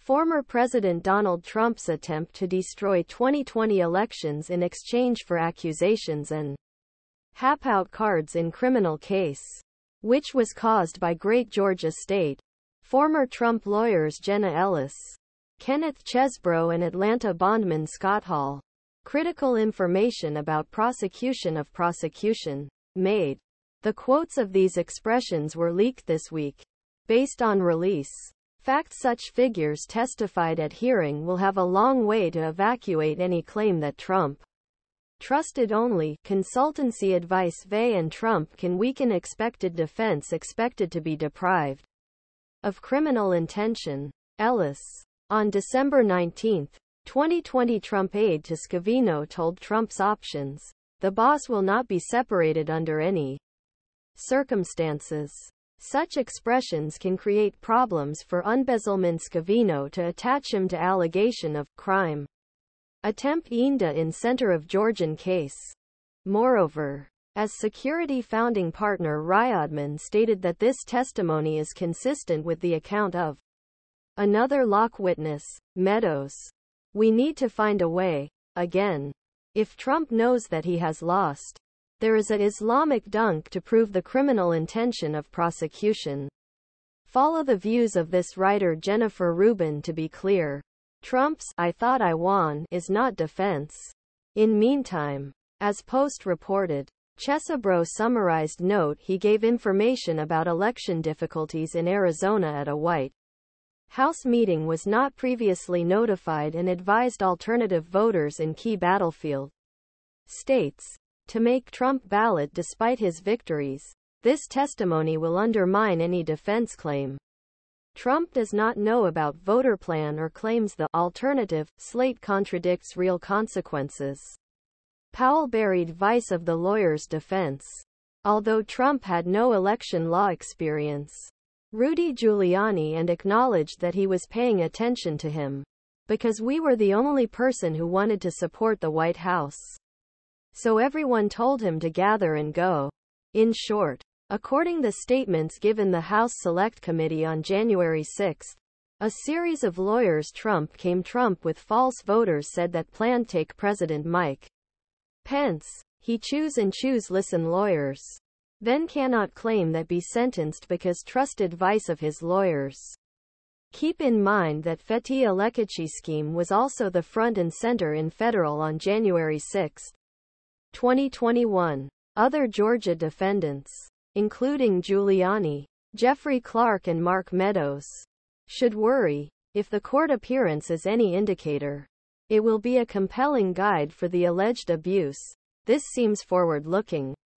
former President Donald Trump's attempt to destroy 2020 elections in exchange for accusations and Happ-out cards in criminal case, which was caused by Great Georgia State. Former Trump lawyers Jenna Ellis, Kenneth Chesebro and Atlanta Bondman Scotthall. Critical information about prosecution.made. The quotes of these expressions were leaked this week. Based on release facts, such figures testified at hearing will have a long way to evacuate any claim that Trump trusted only consultancy advice and Trump can weaken expected defense expected to be deprived of criminal intention. Ellis. On December 19, 2020, Trump Aide to Scavino told Trump's options, "The boss will not be separated under any circumstances." Such expressions can create problems for unbezzlement Scavino to attach him to allegation of crime attempt unda in center of Georgian case. Moreover, as Security Founding Partner Ryodman stated that this testimony is consistent with the account of another lock witness, Meadows. "We need to find a way, again. If Trump knows that he has lost, there is an Islamic dunk to prove the criminal intention of prosecution." Follow the views of this writer Jennifer Rubin. To be clear, Trump's "I thought I won" is not defense. In meantime, as Post reported, Chesabro summarized note he gave information about election difficulties in Arizona at a White House meeting, was not previously notified, and advised alternative voters in key battlefield states to make Trump ballot despite his victories. This testimony will undermine any defense claim. Trump does not know about voter plan or claims the alternative slate contradicts real consequences. Powell buried vice of the lawyer's defense. Although Trump had no election law experience, Rudy Giuliani and acknowledged that he was paying attention to him because we were the only person who wanted to support the White House. So everyone told him to gather and go. In short, according to statements given the House Select Committee on January 6, a series of lawyers Trump with false voters said that planned take President Mike Pence.He choose listen lawyers then cannot claim that be sentenced because trusted advice of his lawyers. Keep in mind that FETY-Elekici scheme was also the front and center in federal on January 6, 2021. Other Georgia defendants, including Giuliani, Clark and Mark Meadows, should worry. If the court appearance is any indicator, it will be a compelling guide for the alleged abuse. This seems forward-looking.